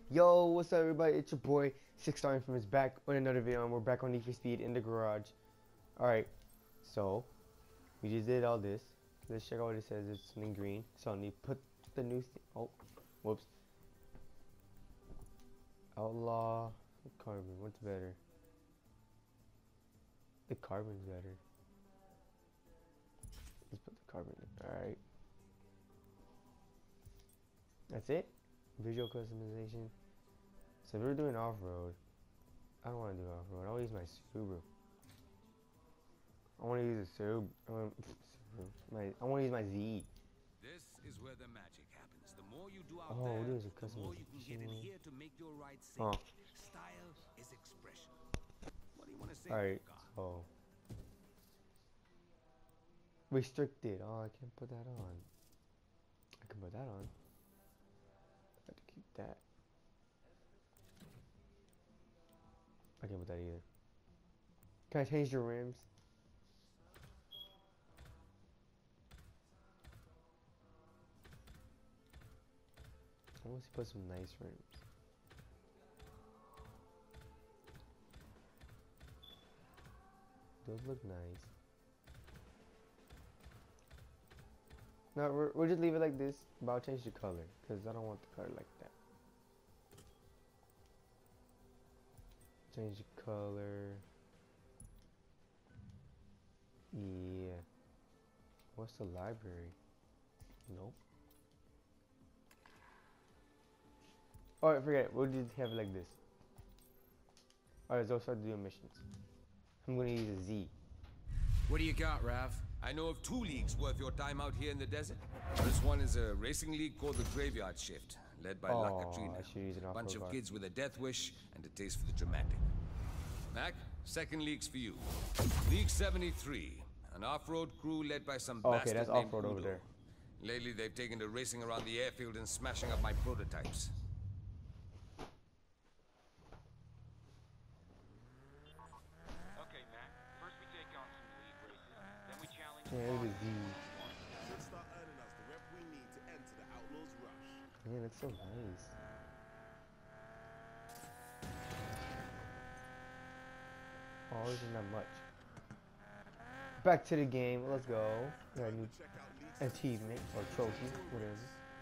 Yo, what's up, everybody? It's your boy Six Star Infamous back with another video, and we're back on Need for Speed in the garage. All right, so we just did all this. Let's check out what it says. It's something green. So I need to put the new thing. Oh, whoops. Outlaw carbon. What's better? The carbon's better. Let's put the carbon in. All right. That's it. Visual customization. So if we're doing off-road, I don't want to do off-road. I'll use my Subaru. I want to use a Subaru. I want to use my Z. This is where the magic happens. The more you do out Oh, there, there's a the more you can get in customization. here to make your ride sick. Oh, Style is expression. What do you want to say, alright. Luca? So, restricted. Oh, I can't put that on. I can put that on. I have to keep that. I can't put that either. Can I change the rims? I want to put some nice rims. Those look nice. No, we'll just leave it like this, but I'll change the color, because I don't want the color like that. Change the color. Yeah. What's the library? Nope. Alright, forget it. We'll just have it like this. Alright, so start doing missions. I'm gonna use a Z. What do you got, Rav? I know of 2 leagues worth your time out here in the desert. This one is a racing league called the Graveyard Shift, led by La Katrina. I should use an A bunch off-road of car. kids with a death wish and a taste for the dramatic. Mac, second league's for you. League 73, an off-road crew led by some Oh, okay, bastard that's named off-road over Udo. there. Lately, they've taken to racing around the airfield and smashing up my prototypes. Okay, Mac. First we take on some league races, then we challenge Yeah, look at Z. Should start earning us the rep we need to enter the Outlaws Rush. Man, that's so nice. Oh, this is not much. Back to the game. Let's go. Got a new Check out Leeds. achievement or trophy, whatever.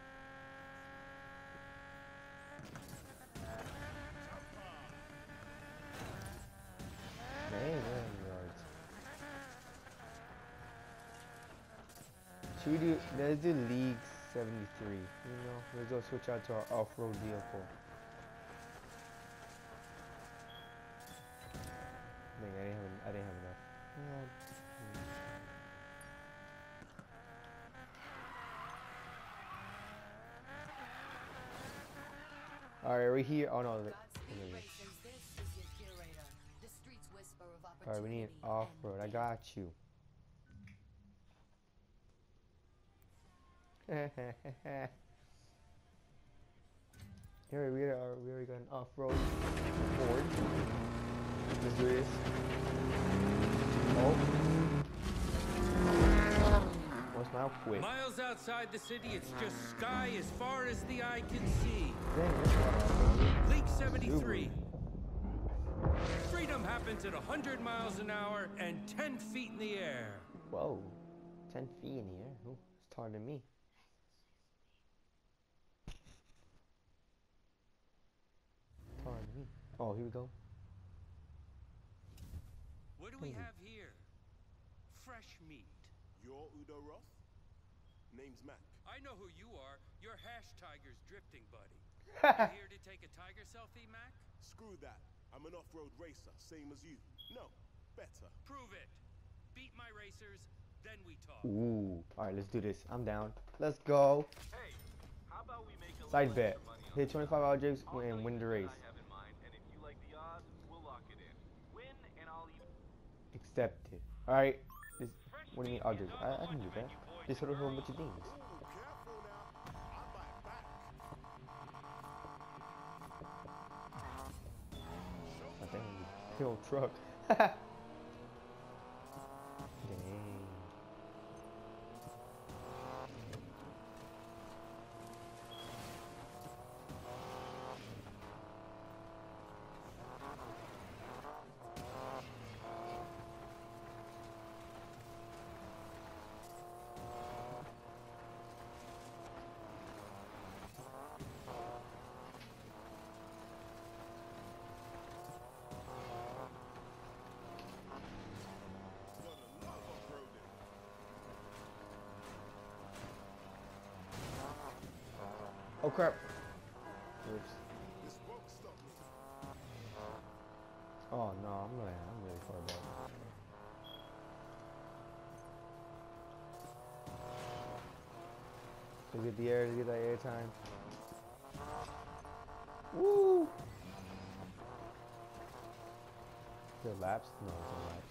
Dang, man, yards. Should we do? Let's do League 73. You know, let's go switch out to our off-road vehicle. Dang, I didn't have enough. Alright, we're here. Oh no. Alright, we need an off-road. I got you. Here we already got an off-road Ford. Let's do this. Oh. What's my quick? Miles outside the city, it's just sky as far as the eye can see. Dang, that's not off-road. League 73. Freedom happens at 100 miles an hour and 10 feet in the air. Whoa. 10 feet in the air. Ooh, it's taller than me. Taller than me. Oh, here we go. What do we have here? Fresh meat. You're Udo Roth? Name's Mac. I know who you are. You're Hash Tiger's drifting buddy. You here to take a tiger selfie, Mac? Screw that. I'm an off-road racer, same as you. No, better. Prove it. Beat my racers, then we talk. Ooh. Alright, let's do this. I'm down. Let's go. Hey, how about we make a Side little bet. extra money on Hit this? 25 objects I'll tell and you win the what race. I have in mind, and if you like the odds, we'll lock it in. Win, and I'll even... Accepted. Alright. This, Fresh what do you mean meat objects? is on I the can do lunch that. menu, boys Just hit a and whole girls. bunch of things. Ooh, careful now. I'll buy it back. Oh, dang. The old truck. Dang. Oh crap. Oops. This won't stop me. Oh no, I'm really far back. Let's get the air, let's get that air time. Woo! Is it laps? No, it's not laps.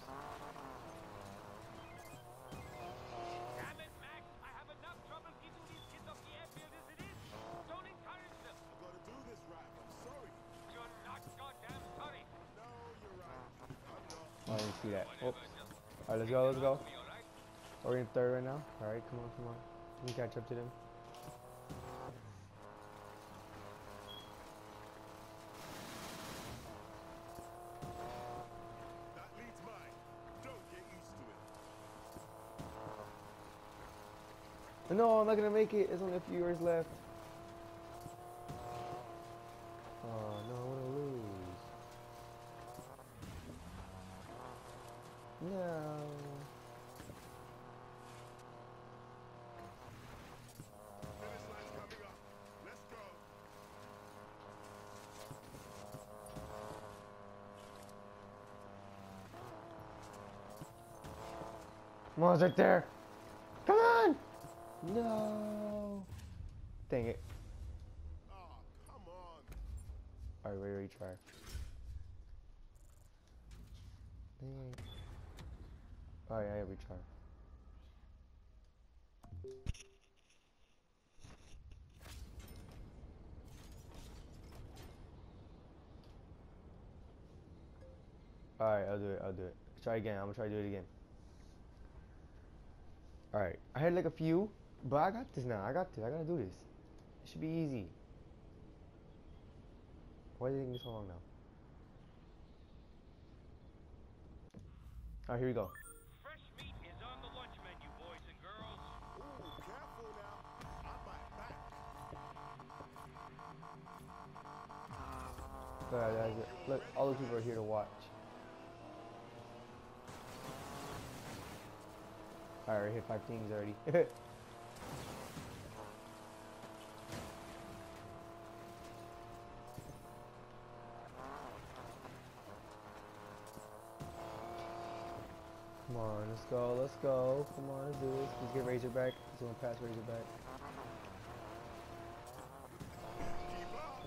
Damn it, Max! I have enough trouble keeping these kids off the airfield as it is. Don't encourage them. I gotta do this, Raph. I'm sorry. You're not goddamn sorry. No, you're right. I'm not. Oh, I didn't see that. Oops. Alright, let's go, let's go. We're in third right now. Alright, come on, come on. We can catch up to them. That lead's mine. Don't get used to it. No, I'm not gonna make it. There's only a few years left. Oh no, I'm gonna lose. No. Finish line's coming up. Let's go. Come on, it's right there. Come on. No. Dang it. Ah, come on. Alright, wait, retry. Dang it. Alright, I retry. Alright, I'll do it, I'll do it. Try again, I'm gonna try to do it again. Alright, I had like a few, but I got this now. I got this, I gotta do this. It should be easy. Why is it taking so long now? Alright, here we go. Fresh meat is on the lunch menu, boys and girls. Ooh, careful now. I might back. Alright, guys, look, all the people are here to watch. Alright, I hit 5 things already. Come on, let's go, let's go. Come on, let's do this. Let's get Razorback. Let's go past Razorback. Keep up.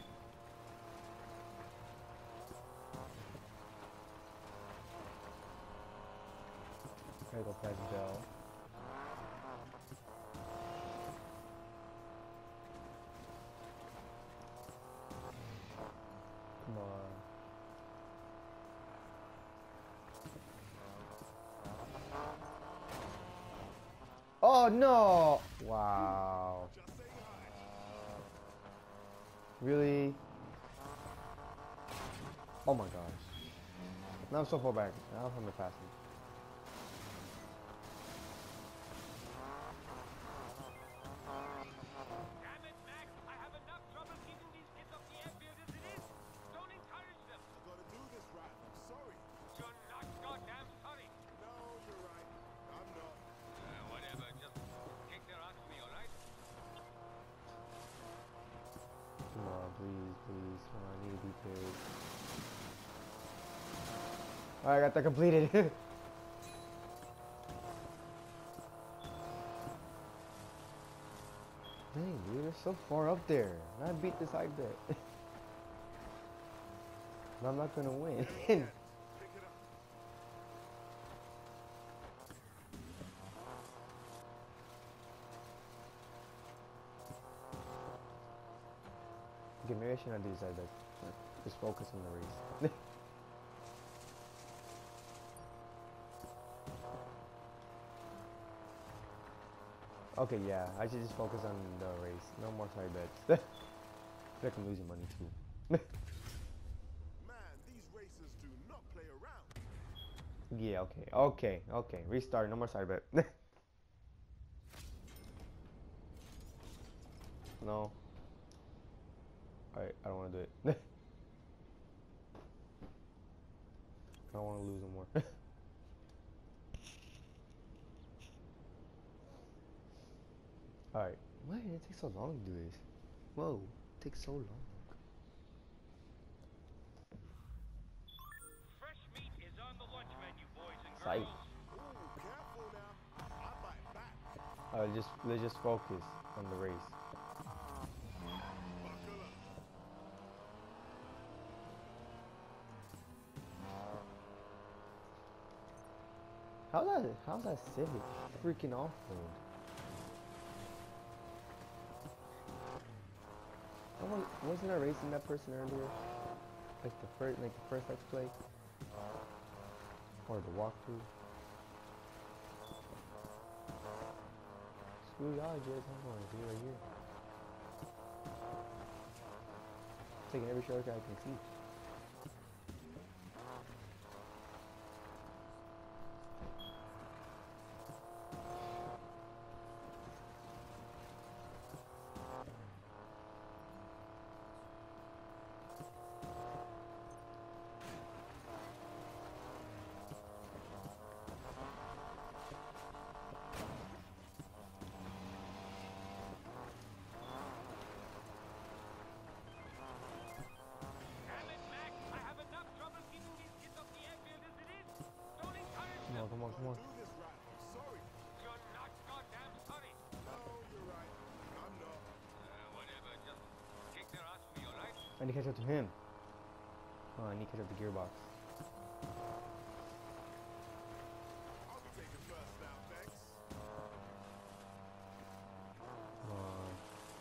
Gotta go past Bell. Come on. Oh no! Wow. Just say hi. Really? Oh my gosh. Now I'm so far back. Now I'm gonna pass him. Damn it, Max! I have enough trouble keeping these kids off the airfield as it is. Don't encourage them. I gotta do this, Raph. I'm sorry. You're not goddamn sorry. No, you're right. I'm not. Whatever. Just kick their ass for me, all right? Come on, please, please. Come on, I need to be paid. Alright, I got that completed. Dang, dude, they're so far up there. And I beat this side bet. But I'm not gonna win. Pick it up. Okay, maybe I should not do side bets. Just focus on the race. Okay, yeah, I should just focus on the race. No more side bets. I feel like I'm losing money too. Man, these racers do not play around. Yeah, okay. Restart, no more side bet. No. Alright, I don't want to do it. I don't want to lose no more. Alright. Why did it take so long to do this? Whoa, takes so long. Fresh meat is on the lunch menu, boys and Sight. girls. Ooh, careful now. I bite back. Let's just focus on the race. Buckle up. How's that Civic freaking off-road? Wasn't I racing that person earlier? Like the first let's play? Or the walkthrough? Screw y'all, Jez. I'm going to be right here. Taking every shortcut I can see. Damn it, Mac. I have enough trouble keeping these kids off the airfield as it is. Don't encourage Come on, them. come on, come on. Do this right. I'm sorry. You're not goddamn sorry. No, you're right. I'm not. Whatever. Just kick their ass for me, alright? I need to catch up to him. Oh, I need to catch up to Gearbox. I'll be taking first now, thanks. Come on.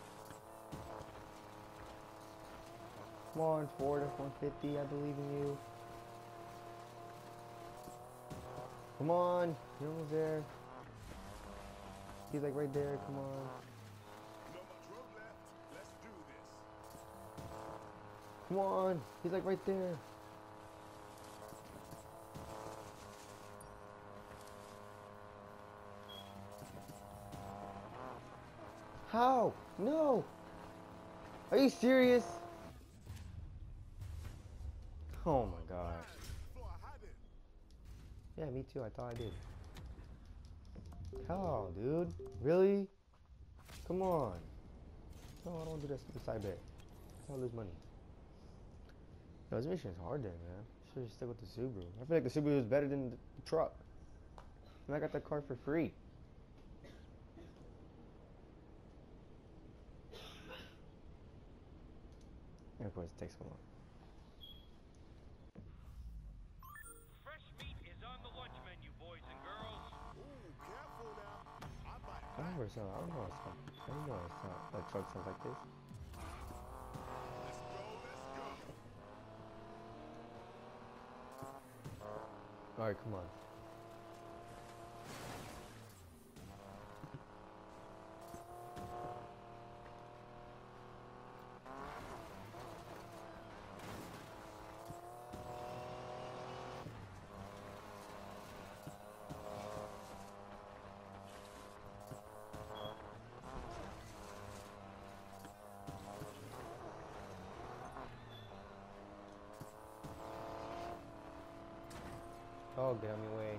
Come on, Ford F-150, I believe in you. Come on, you're almost there. He's like right there, come on. Not much road left. Let's do this. Come on, he's like right there. How? No! Are you serious? Oh my gosh. Thought I had it. Yeah, me too. I thought I did. How, dude? Really? Come on. No, I don't want to do this stupid side bet. I'll lose money. No, this mission is hard then, man. Should just stick with the Subaru. I feel like the Subaru is better than the truck. And I got that car for free. And of course, it takes so long. Fresh meat is on the lunch menu, boys and girls. Ooh, careful now. I bite I back. don't know where it sounds. I don't know what it sounds. I don't know what it sounds. That truck sounds like this. Let's go, let's go. Alright, come on. Oh, get out of my way.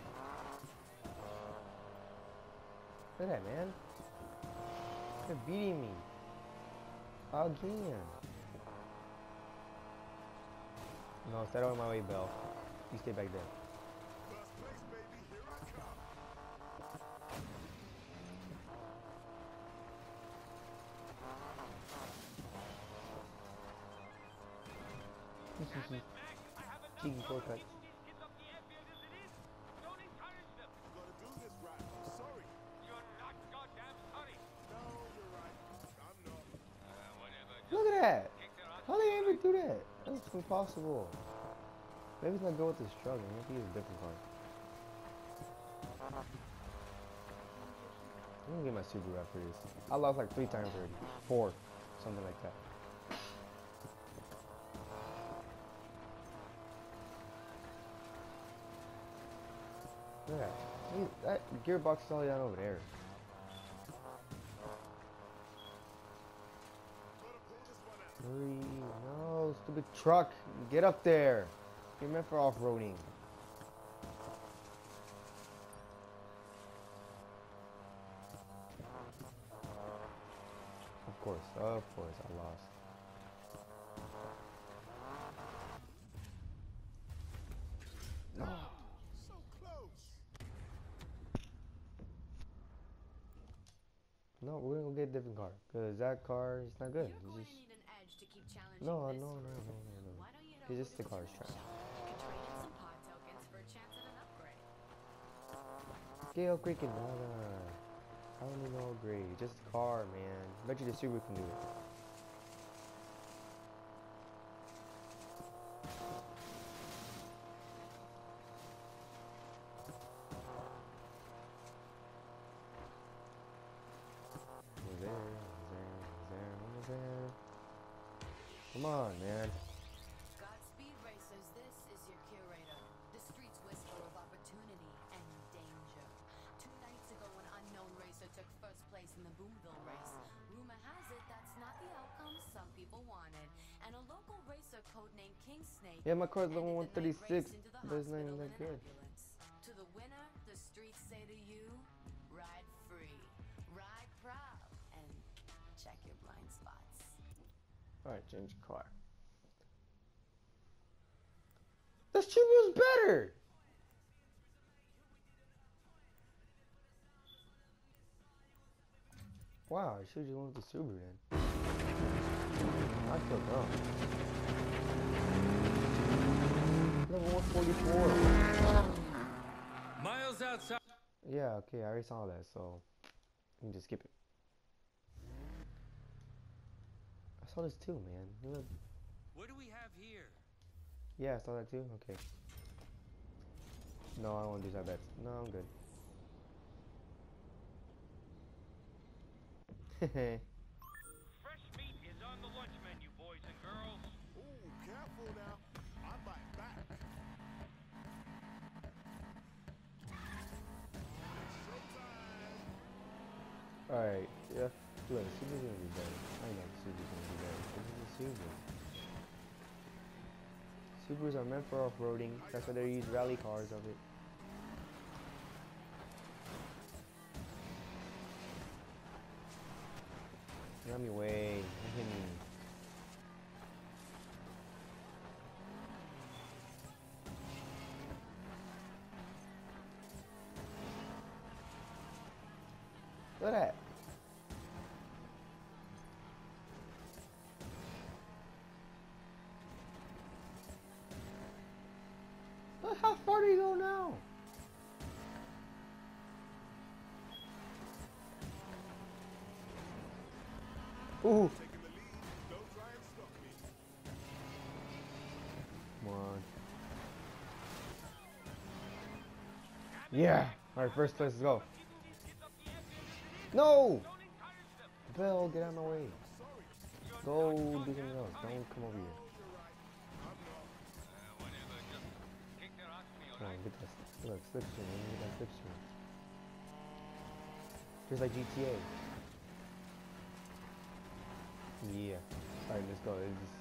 Look at that, man. They're beating me. Again. No, stay out of my way, Bell. You stay back there. First place, baby. Here I come. Damn it, Mac. I have enough Cheeky trouble shortcut. keeping these kids off the airfield as it is. Don't encourage them. Gotta do this right. I'm sorry. You're not goddamn sorry. No, you're right. I'm not. Whatever. Look at that. Kick their ass. How they ever do that? That's impossible. Maybe it's not go with this truck. Maybe use a different car. I'm gonna get my Subaru after this. I lost like 3 times already. 4. Something like that. Look at that. That gearbox is all the way down over there. Gotta pull this one out. Hurry. No, stupid truck. Get up there. You're meant for off-roading. Of course. Of course, I lost. No. So close. No, we're gonna get a different car. Cause that car is not good. You're It's going just... to need an edge to keep challenging No, this no, no, crew. no, no, no. Why don't you head It's over just to the car's tool trash. shop? You could trade in some pod tokens for a chance at an upgrade. Get upgrading nada. I don't need no upgrade. Just the car, man. Bet you the Subaru can do it. Was there, was there. Come on, man. Godspeed Racers, this is your curator. The streets whisper of opportunity and danger. 2 nights ago, an unknown racer took first place in the Boomville race. Rumor has it that's not the outcome some people wanted. And a local racer codenamed King Snake Yeah, my car's level ended the night 136, race into the but it's not even hospital that in an good. ambulance. To the winner, the streets say to you, ride free, ride proud, and check your blind spots. Alright, change car. The Subaru's better! Wow, I should've just went with the Subaru then. I feel dumb. Level 144. Miles outside. Yeah, okay, I already saw that, so you can just skip it. I saw this too, man. Look. What do we have here? Yeah, I saw that too? Okay. No, I don't want to do that bets. No, I'm good. Fresh meat is on the lunch menu, boys and girls. Ooh, careful now. I bite back. Showtime. Alright, yeah. Look, Subaru's gonna be better. I know Subaru's gonna be better. This is a Subaru. Subarus are meant for off-roading. That's why they use rally cars of it. Get me way. Hit me. Look at that. Look how far do you go now? Ooh. Taking the lead. Don't try and stop me. Come on. Yeah. Alright, first place, let's go. No! Bill, get out of my way. Go do something else. Don't come over here. Whatever, just kick their ass for me, Come on, alright? get that. Look, slipstream. Let me get that slipstream. Just like GTA. Yeah. Alright, let's go. It's just...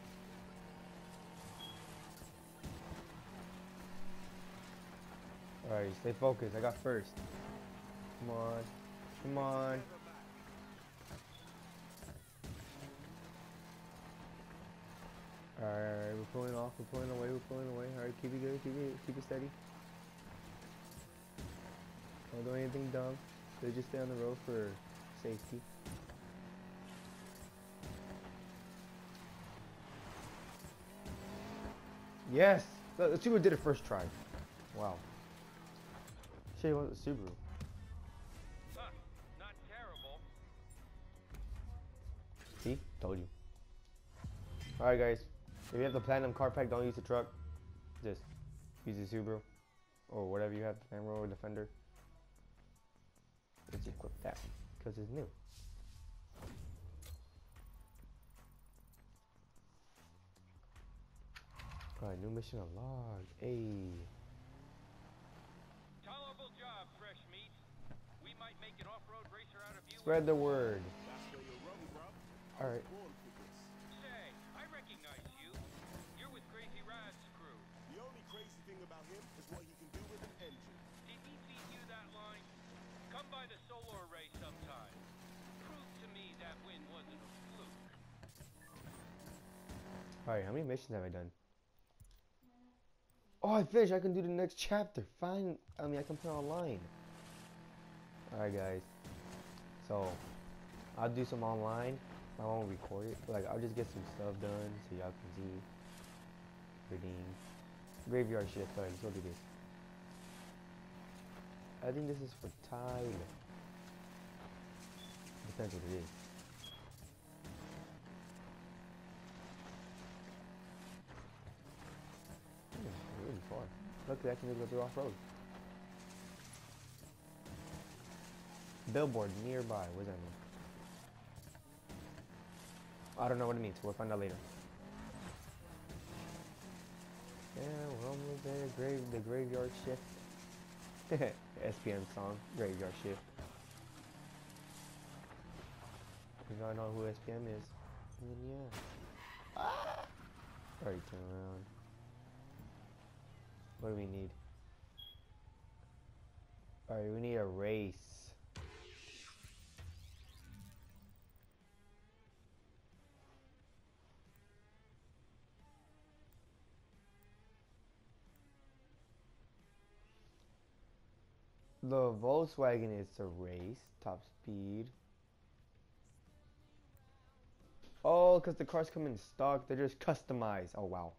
Alright, stay focused. I got first. Come on. Come on. Alright, we're pulling off. We're pulling away. We're pulling away. Alright, keep it good. Keep it steady. Don't do anything dumb. So just stay on the road for safety. Yes! The Subaru did it first try. Wow. Shit, it was a Subaru. Huh, not terrible. See? Told you. Alright guys. If you have the Platinum car pack, don't use the truck. Just use the Subaru. Or whatever you have, Camaro or Defender. Let's equip that. Because it's new. Alright, new mission unlocked. Ayy. Tolerable job, fresh meat. We might make an off-road racer out of you. Spread the word. That's where you're wrong, bro. Alright. Born for this. Say, I recognize you. You're with Crazy Rad's crew. The only crazy thing about him is what he can do with an engine. Did he feed you that line? Come by the Solar Array sometime. Prove to me that win wasn't a fluke. Alright, how many missions have I done? Oh, I finished. I can do the next chapter. Fine. I mean, I can play online. Alright, guys. So, I'll do some online. I won't record it. Like, I'll just get some stuff done so y'all can see. Reading. Graveyard shift. Alright, let's go do this. I think this is for tile. Depends what it is. Really far. Luckily I can just go through off-road. Billboard nearby. What does that mean? I don't know what it means. We'll find out later. Yeah, we're almost there. The graveyard shift. SPM song. Graveyard shift. You gotta know who SPM is. And then yeah. Alright, turn around. What do we need? Alright, we need a race. The Volkswagen is a race. Top speed. Oh, because the cars come in stock. They're just customized. Oh, wow.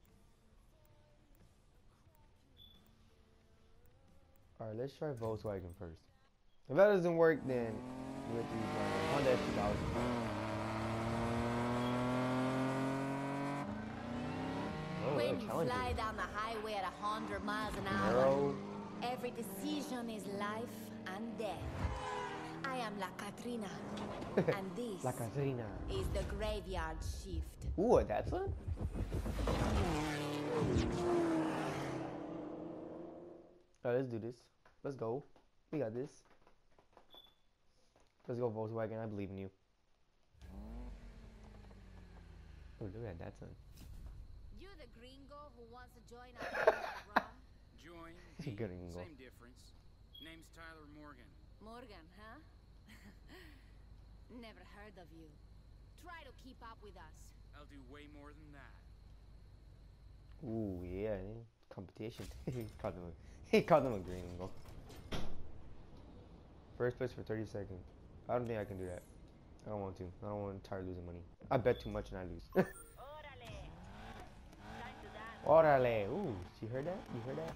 Alright, let's try Volkswagen first. If that doesn't work, then we'll do Honda S2000. Oh, When you challenging. fly down the highway at 100 miles an hour, Narrow. every decision is life and death. I am La Katrina, and this La Catrina. is the graveyard shift. Ooh, that's one? Alright, let's do this. Let's go. We got this. Let's go, Volkswagen. I believe in you. Oh, look at that son. You the gringo who wants to join our rum? Join. He's a good angle. Same difference. Name's Tyler Morgan. Morgan, huh? Never heard of you. Try to keep up with us. I'll do way more than that. Ooh, yeah. Competition. He called him a green angle. First place for 30 seconds. I don't think I can do that. I don't want to. I don't want to tired losing money. I bet too much and I lose. Orale. Ooh, you heard that? You heard that?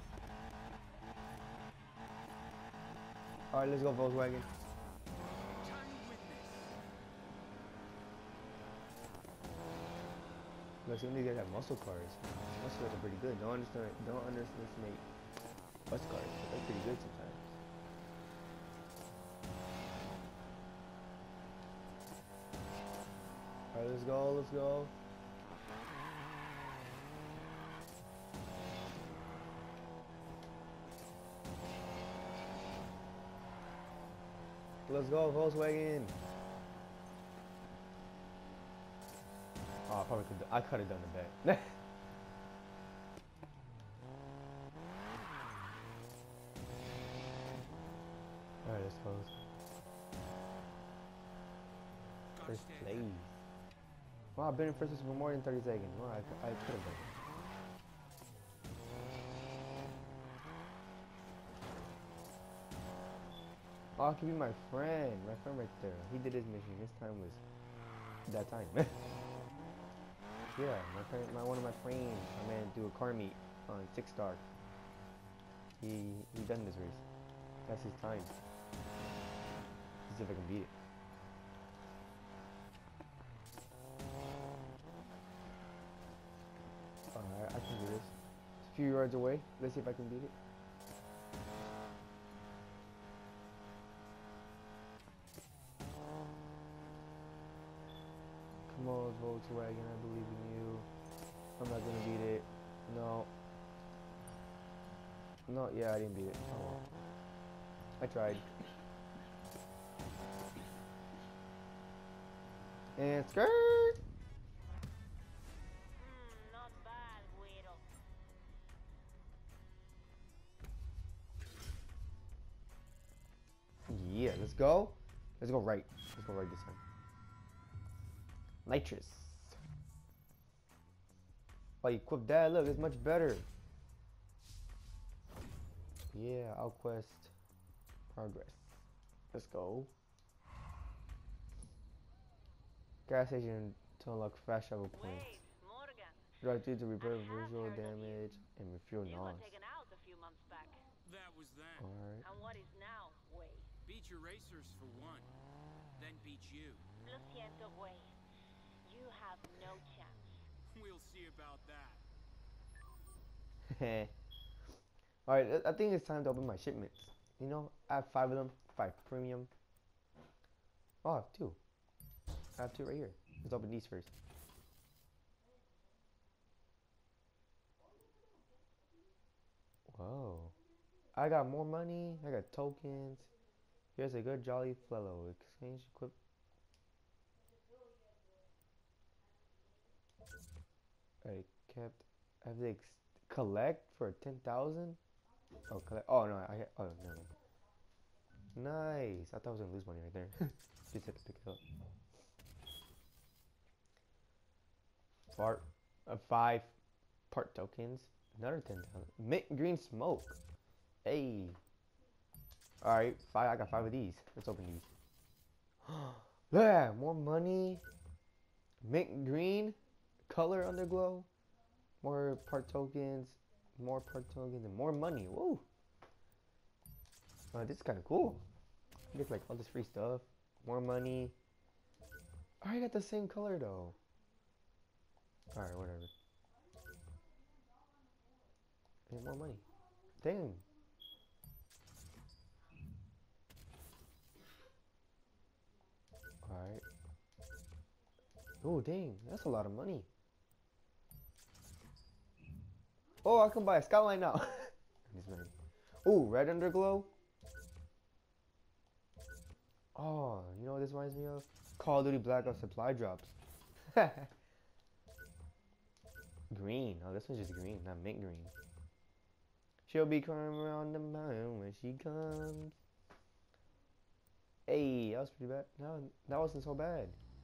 Alright, let's go, Volkswagen. Look, some of these guys have muscle cars. Muscle cars are pretty good. Don't underestimate muscle cars. They're pretty good sometimes. Alright, let's go, let's go. Let's go, Volkswagen. Oh, I could have done the bet. Alright, let's go. First place. Wow, I've been in first place for more than 30 seconds. Wow, I could have done it. Oh, I could be my friend right there. He did his mission. This time was that time. Yeah, one of my friends. I man do a car meet on 6-star. He done this race. That's his time. Let's see if I can beat it. Alright, I can do this. It's a few yards away. Let's see if I can beat it. Come on, Volkswagen, I believe in you. I'm not gonna beat it. No. No, yeah, I didn't beat it. Oh well. I tried. And skirt! Not bad, Guido. Yeah, let's go. Let's go right. Let's go right this time. Nitrous. Oh, equip that. Look, it's much better. Yeah, Outquest progress. Let's go. Gas station to unlock fast travel points. Wait, Morgan. Drive through to repair I have visual heard of you. damage and refuel You got NOS. taken out a few months back. That was then. Alright. And what is now, Way? Beat your racers for one. Then beat you. Lo siento, Way. You have no chance. We'll see about that. Alright, I think it's time to open my shipments. You know, I have 5 of them. 5 premium. Oh, I have 2. I have 2 right here. Let's open these first. Whoa. I got more money. I got tokens. Here's a good jolly fellow. Exchange equip. I kept. I have to collect for 10,000. Oh, collect. Oh no, oh no. Nice. I thought I was gonna lose money right there. Just had to pick it up. Part 5 part tokens. Another 10,000. Mint green smoke. Hey. Alright, 5. I got 5 of these. Let's open these. Yeah, more money. Mint green. Color underglow. More part tokens. More part tokens and more money. Woo. This is kind of cool. Get like all this free stuff. More money. I already got the same color though. Alright, whatever. And more money. Dang. Alright. Oh, dang. That's a lot of money. Oh, I can buy a skyline now. Oh, red underglow. Oh, you know what this reminds me of? Call of Duty Black Ops supply drops. Green. Oh, this one's just green, not mint green. She'll be crying around the mountain when she comes. Hey, that was pretty bad. No, that wasn't so bad.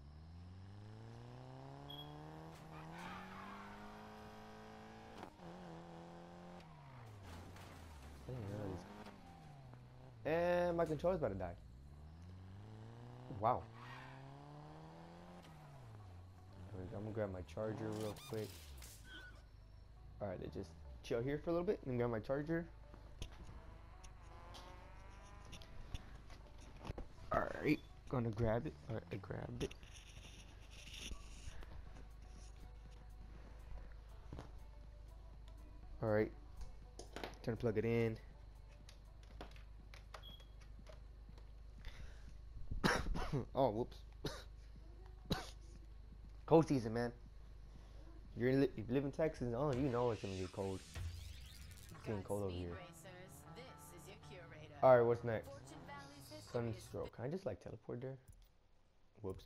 And my controller's about to die. Wow. I'm gonna grab my charger real quick. Alright, let's just chill here for a little bit and grab my charger. Alright, gonna grab it. Alright, I grabbed it. Alright, time to plug it in. Oh, whoops. Cold season, man. If you live in Texas, oh, you know it's gonna get cold. It's getting cold over here. Alright, what's next? Sunstroke. Can I just like teleport there? Whoops.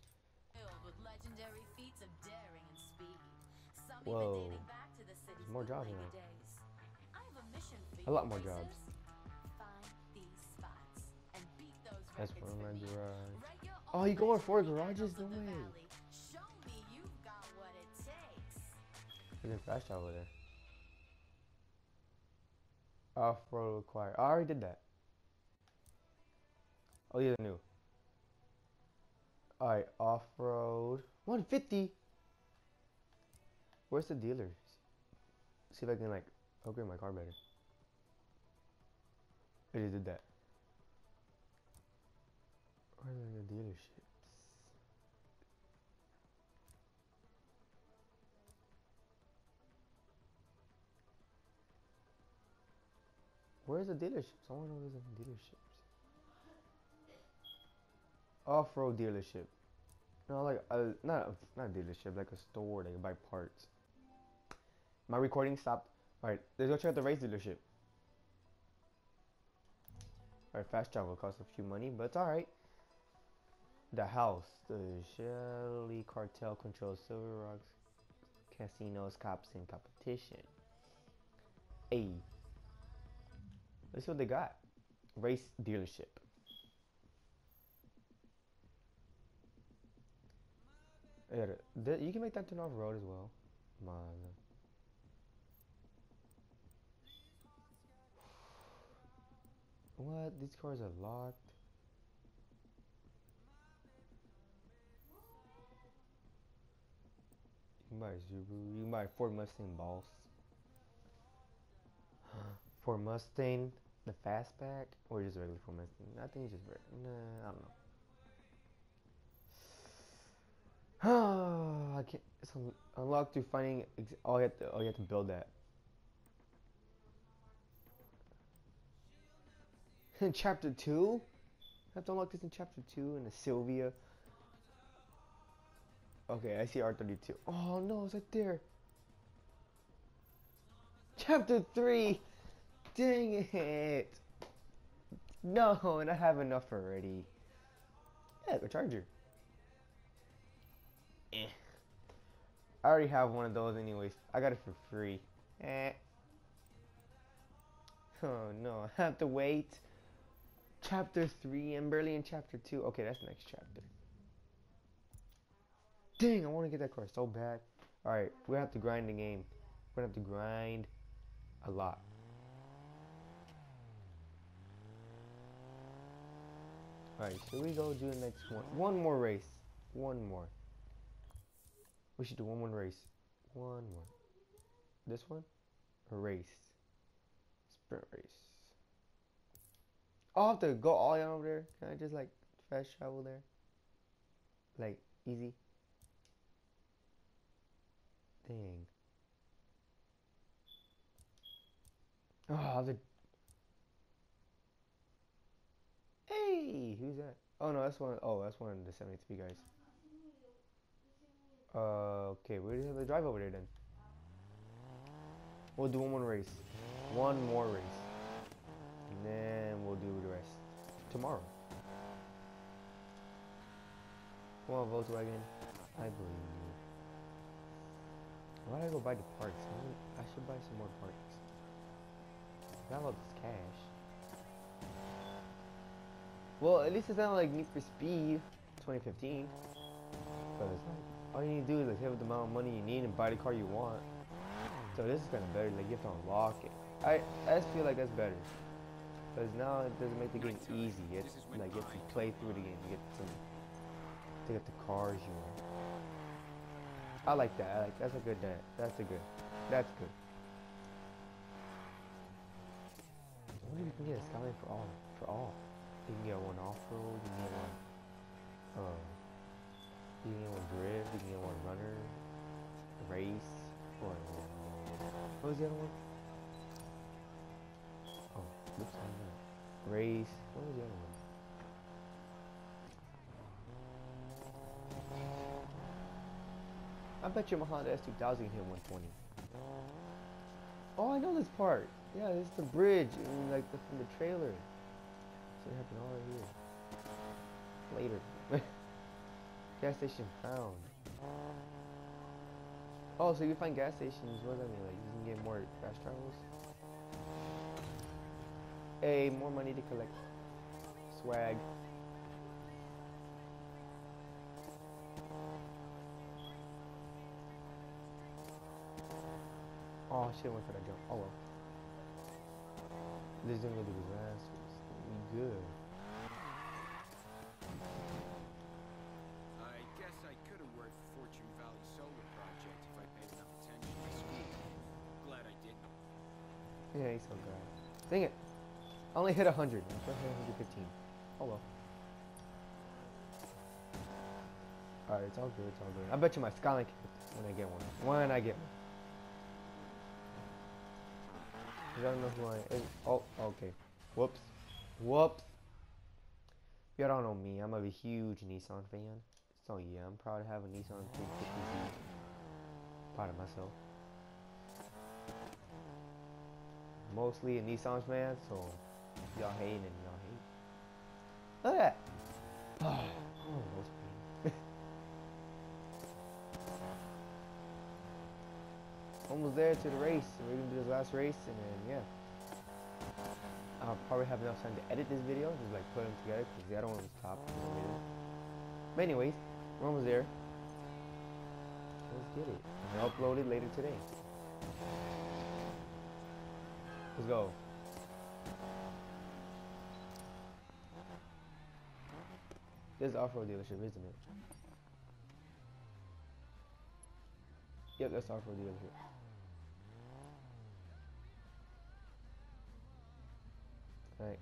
Whoa. There's more jobs now. A lot more jobs. That's one of my garage. Oh, you going 4 garages? No way. There's a fast travel there. Off-road required. I already did that. Oh, yeah, new. Alright, off-road. 150? Where's the dealers? See if I can, like, upgrade my car better. I just did that. Where are the dealerships? Where's the dealerships? I want to know where's the dealerships. Off-road dealership. No, like not a dealership, like a store that you buy parts. My recording stopped. Alright, let's go check out the race dealership. Alright, fast travel costs a few money, but it's alright. The house. The Shelly cartel controls Silver Rocks casinos, cops, and competition. Hey. Let's see what they got. Race dealership. Yeah, you can make that turn off road as well. Come on. What? These cars are locked. You can buy Subaru. You can buy Ford Mustang Boss. Ford Mustang, the fastback, or just regular Ford Mustang? I think it's just regular. Nah, I don't know. I can't. It's unlocked through finding. Oh, you have to build that. In chapter 2? I have to unlock this in chapter 2 in the Sylvia. Okay, I see R32. Oh no, it's right there. Chapter 3! Dang it! No, and I have enough already. Yeah, the charger. Eh. I already have one of those anyways. I got it for free. Eh. Oh no, I have to wait. Chapter 3, I'm barely in chapter 2. Okay, that's the next chapter. Dang, I want to get that car so bad. Alright, we have to grind the game. We're going to have to grind a lot. Alright, should we go do the next one? One more race. One more. We should do one more race. One more. This one? A race. Sprint race. I'll have to go all the way over there. Can I just like fast travel there? Like, easy. Dang. Oh, hey, who's that? Oh no, that's one. Oh, that's one of the 73 guys. Okay, we just have to drive over there then. We'll do one more race. One more race. And then we'll do the rest tomorrow. Come on, Volkswagen. I believe in you. Why did I go buy the parts? I should buy some more parts. I got all this cash. Well, at least it's not like Need for Speed 2015. Because all you need to do is like have the amount of money you need and buy the car you want. So this is kind of better. Like you have to unlock it. I just feel like that's better. Because now it doesn't make the game easy. It's like you have to play through the game to get the cars you want. I like that. That's a good. That's good. I wonder if you can get a Skyline for all. You can get one off-road, you can get one you can get one drift, you can get one runner, race, or what was the other one? Oh, oops, I don't know. Race, what was the other one? I bet you my Honda S2000 can hit 120. Oh, I know this part. Yeah, this is the bridge, and like from the trailer. So it happened all right here. Later. Gas station found. Oh, so you find gas stations, what does that mean? Like you can get more fast travels? Hey, more money to collect. Swag. Oh shit, went for that jump. Oh well. This is gonna go to disasters. We good. I guess I could have worked for Fortune Valley Solar Project if I paid enough attention to school. Glad I didn't. Yeah, he's so good. Dang it. I only hit 100. I hit 115. Oh well. Alright, it's all good, I bet you my Skyline when I get one. When I get one. I don't know who I am. Oh, okay. Whoops. Y'all don't know me. I'm a huge Nissan fan. So yeah, I'm proud to have a Nissan 350Z. Proud of myself. Mostly a Nissan fan, so y'all hating and y'all hate. Look at that. Oh, most pain. Almost there to the race. We're gonna do this last race, and then yeah, I'll probably have enough time to edit this video, just like put them together, because the other one was top. But anyways, we're almost there. Let's get it. And I'll upload it later today. Let's go. This is off-road dealership, isn't it? Yep, that's off-road dealership. Alright.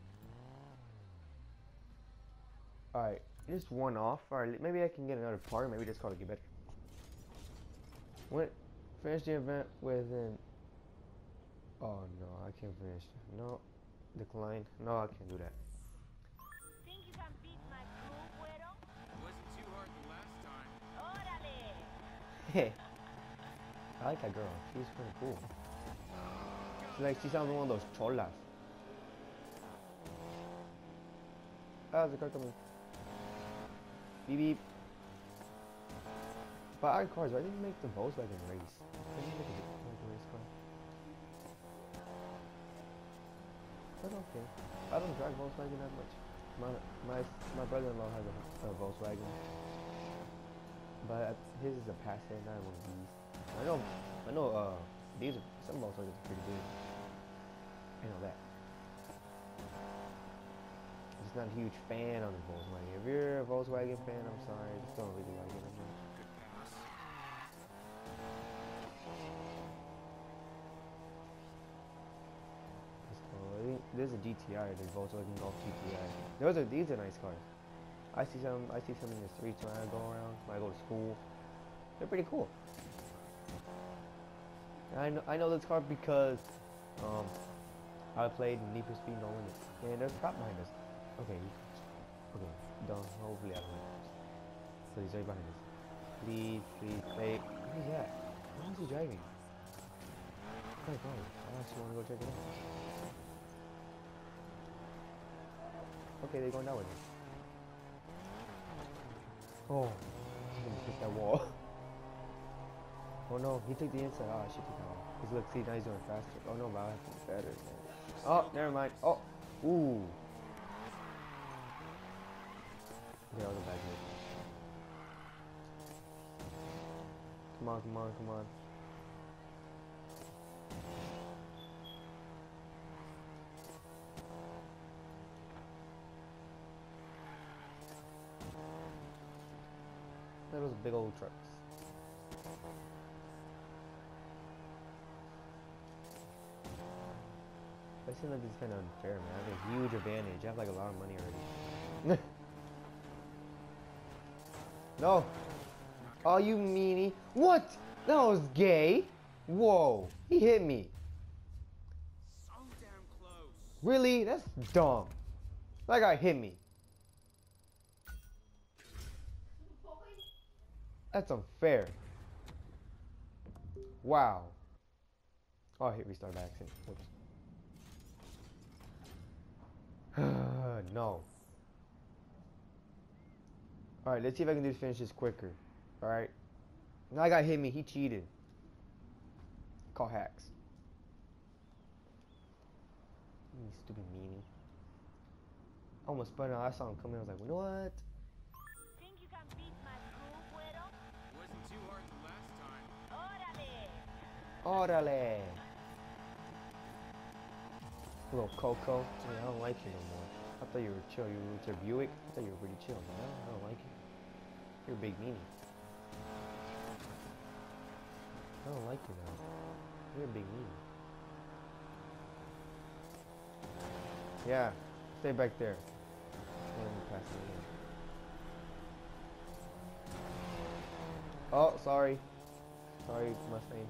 Alright, just one off. Alright, maybe I can get another part. Maybe this car will get better. Finish the event within. Oh no, I can't finish. No, decline. No, I can't do that. Think you can beat my crew, Güero? It wasn't too hard the last time. Órale! Hey, I like that girl. She's pretty cool. She sounds like one of those cholas. Ah, there's a car coming. Beep beep. But our cars, why didn't you make the Volkswagen race? Why didn't you make a race car? But okay. I don't drive Volkswagen that much. My brother-in-law has a Volkswagen. But his is a Passat, not one of these. I know these are some Volkswagens are pretty good. I know that. I'm just not a huge fan of the Volkswagen. If you're a Volkswagen fan, I'm sorry, I just don't really like it that much. Good pass. This is a GTI, the Volkswagen Golf GTI. These are nice cars. I see some in the streets when I go around, when I go to school. They're pretty cool. And I know this car because I played Need for Speed No Limits, and there's a cop behind us. Okay, done. Hopefully I don't hit him. So he's right behind us. Please, wait. What is that? Why is he driving? Oh my god, I actually want to go check it out. Okay, they're going that way then. Oh, he's gonna hit that wall. Oh no, he took the inside. Oh, I should take that off. Cause look, see, now he's going faster. Oh no, but I have to be better. Oh, never mind. Oh, ooh. Okay, I'll go back here. Come on, come on, come on. Those big old trucks. I seem like this is kind of unfair, man. I have a huge advantage. I have like a lot of money already. No. Oh, you meanie. What? That was gay. Whoa. He hit me. So damn close. Really? That's dumb. That guy hit me. That's unfair. Wow. Oh, I hit restart by accident. Whoops. No. Alright, let's see if I can do finish this quicker. Alright. Now I got hit me. He cheated. Call hacks. You stupid meanie. I almost spun out. I saw him coming. I was like, you know what? Think you can beat my crew, Güero? It wasn't too hard the last time. Órale! Orale. Little Coco. Yeah, I don't like you no more. I thought you were chill. You were with your Buick. I thought you were pretty chill, man. I don't like you. You're a big meanie. I don't like you now. You're a big meanie. Yeah. Stay back there. Let me pass it in. Oh, sorry. Sorry, Mustang.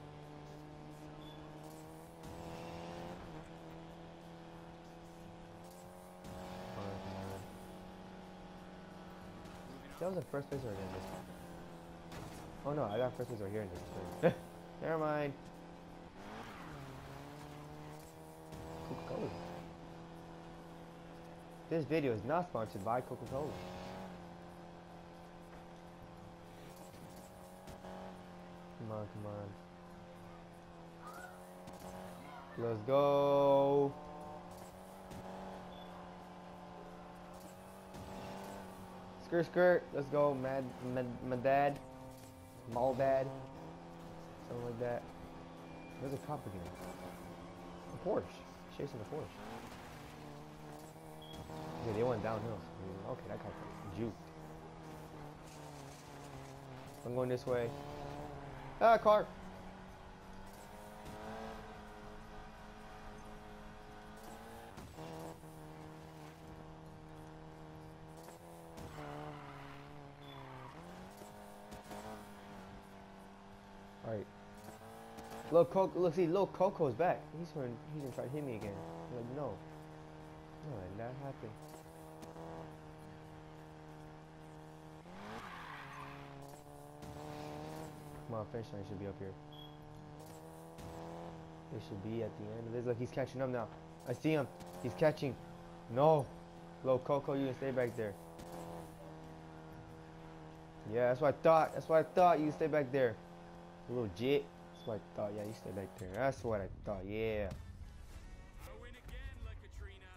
That was the first place right in this one. Oh no, I got first place right here in this one. Never mind. Coca-Cola. This video is not sponsored by Coca-Cola. Come on, come on. Let's go. Skirt, skirt. Let's go, my dad. Mall dad. Something like that. There's a cop again. A Porsche. Chasing the Porsche. Yeah, they went downhill. Okay, that got juked. I'm going this way. Ah, car. All right. Look, Coco. Look, see, look, Coco's back. He's gonna try to hit me again. I'm like, no, let that happen. Come on, finish line should be up here. It should be at the end of this. Look, he's catching up now. I see him. He's catching. No. Low Coco, you can stay back there. Yeah, that's what I thought. That's what I thought. You can stay back there. A little jit. That's what I thought. Yeah, you stay back there. That's what I thought. Yeah. I win again, La Katrina.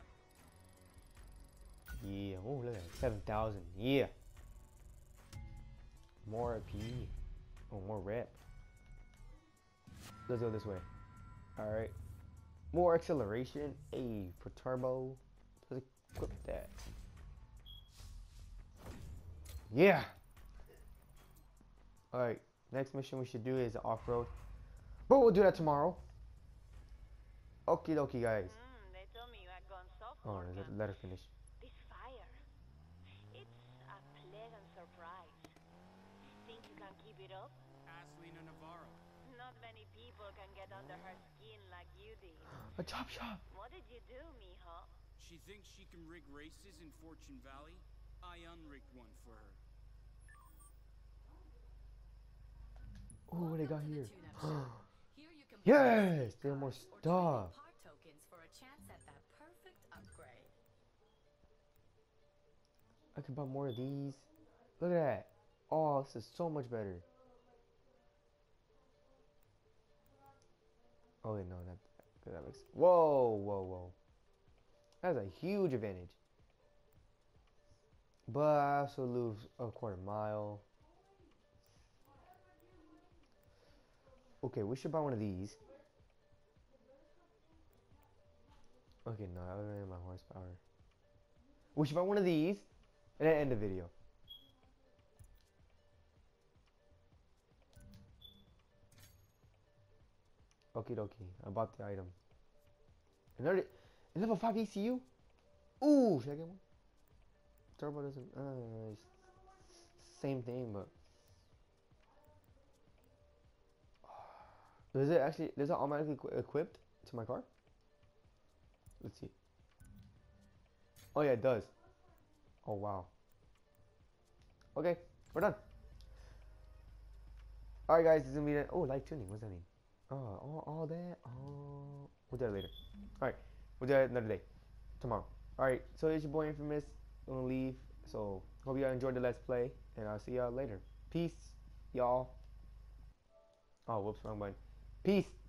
Yeah. Oh, look at that. 7,000. Yeah. More RP. Oh, more rep. Let's go this way. Alright. More acceleration. Hey, for turbo. Let's equip that. Yeah. Alright. Next mission we should do is off-road. But we'll do that tomorrow. Okie dokie, guys. They told me you had gone soft. Oh, let her finish. This fire. It's a pleasant surprise. Think you can keep it up? Ask Lena Navarro. Not many people can get under her skin like you did. A chop shop. What did you do, mijo? She thinks she can rig races in Fortune Valley. I unrigged one for her. Oh, what they got here? Here you can Yes, there are more or trade in stuff. part tokens for a chance at that perfect upgrade. I can buy more of these. Look at that. Oh, this is so much better. Oh wait, no, that makes. Whoa, whoa, whoa. That's a huge advantage. But I also lose a quarter mile. Okay, we should buy one of these. Okay, no, that wasn't my horsepower. We should buy one of these and then end the video. Okie dokie, I bought the item. Another level 5 ECU? Ooh, should I get one? Turbo doesn't, it's same thing, but. Does it automatically equipped to my car? Let's see. Oh yeah, it does. Oh wow. Okay, we're done. Alright guys, this is gonna be oh, live tuning, what's that mean? Oh, all that? Oh, we'll do that later. Alright, we'll do that another day. Tomorrow. Alright, so it's your boy Infamous. I'm gonna leave. So, hope y'all enjoyed the Let's Play. And I'll see y'all later. Peace, y'all. Oh, whoops, wrong button. Peace.